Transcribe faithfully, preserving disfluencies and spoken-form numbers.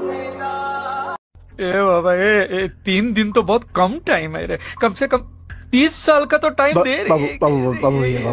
ए बाबा ए, ए तीन दिन तो बहुत कम टाइम है रे, कम से कम तीस साल का तो टाइम दे बाबू रे। बाबू बाबू भैया